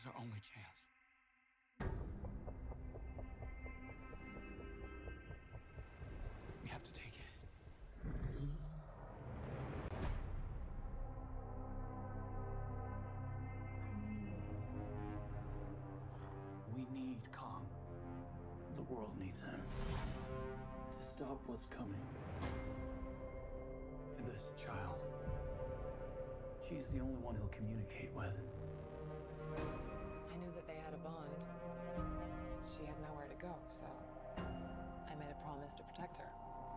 is our only chance. We have to take it. We need Kong. The world needs him to stop what's coming. And this child, she's the only one he'll communicate with. I knew that they had a bond. She had nowhere to go, so I made a promise to protect her.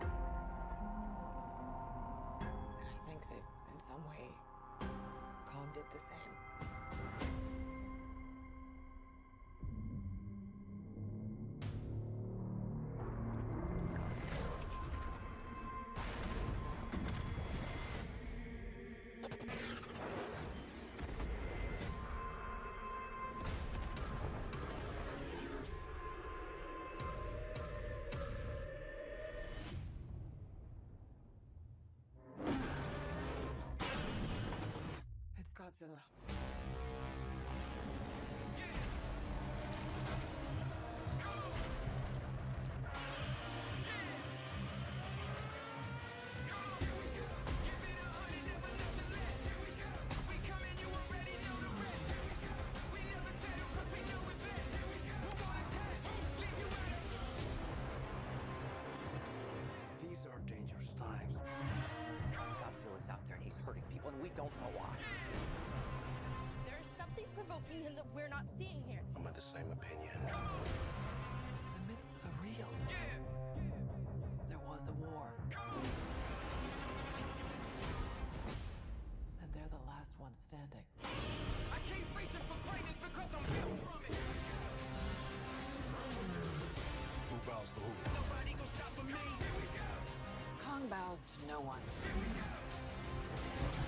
And I think that in some way, Kong did the same. It's Godzilla. These are dangerous times. Godzilla's out there and he's hurting people, and we don't know why. There's something provoking him that we're not seeing here. I'm of the same opinion. The myths are real. There was a war. And they're the last ones standing. I keep reaching for greatness because I'm built from it. Who bows to who? Nobody gon' stop for me. Here we go. Kong bows to no one. Here we go.